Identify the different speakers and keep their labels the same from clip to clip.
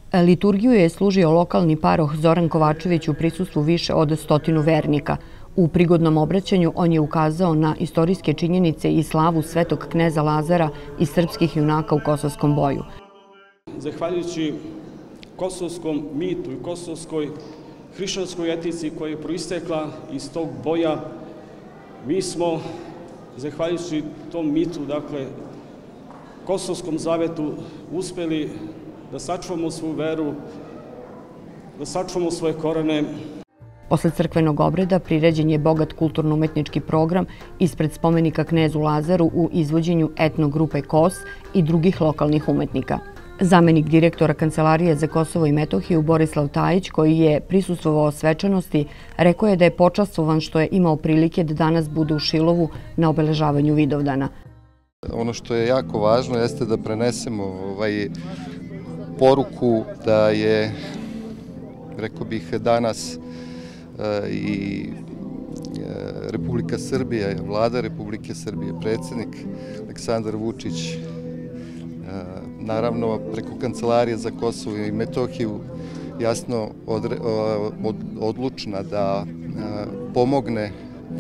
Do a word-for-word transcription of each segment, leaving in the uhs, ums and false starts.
Speaker 1: Liturgiju je služio lokalni paroh Zoran Kovačević u prisustvu više od stotinu vernika. U prigodnom obraćanju on je ukazao na istorijske činjenice i slavu svetog kneza Lazara i srpskih junaka u Kosovskom boju.
Speaker 2: Zahvaljujući kosovskom mitu i kosovskoj hrišćanskoj etici koja je proistekla iz tog boja, mi smo, zahvaljujući tom mitu, dakle, Kosovskom zavetu, uspeli da sačuvamo svoju veru, da sačuvamo svoje korene.
Speaker 1: Posle crkvenog obreda priređen je bogat kulturno-umetnički program ispred spomenika knezu Lazaru u izvođenju etnogrupe Kos i drugih lokalnih umetnika. Zamenik direktora Kancelarije za Kosovo i Metohiju Borislav Tajić, koji je prisustvovao svečanosti, rekao je da je počastvovan što je imao prilike da danas bude u Šilovu na obeležavanju Vidovdana.
Speaker 3: Ono što je jako važno jeste da prenesemo ovaj poruku da je, rekao bih, danas i Republika Srbija, vlada Republike Srbije, predsjednik Aleksandar Vučić, naravno preko Kancelarije za Kosovo i Metohiju, jasno odlučna da pomogne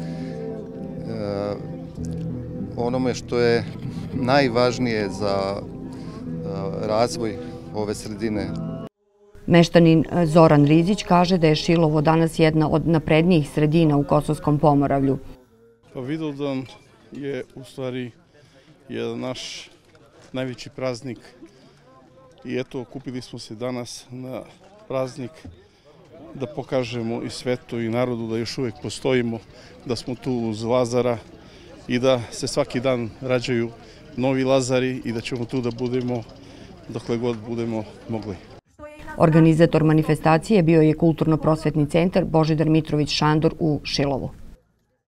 Speaker 3: onome što je najvažnije za razvoj ove sredine.
Speaker 1: Meštanin Zoran Rizić kaže da je Šilovo danas jedna od naprednijih sredina u Kosovskom Pomoravlju.
Speaker 4: Vidovdan je u stvari jedan naš najveći praznik i eto, okupili smo se danas na praznik da pokažemo i svetu i narodu da još uvijek postojimo, da smo tu uz Lazara i da se svaki dan rađaju novi Lazari i da ćemo tu da budemo dokle god budemo mogli.
Speaker 1: Organizator manifestacije bio je Kulturno-prosvetni centar Božidar Mitrović Šandor u Šilovu.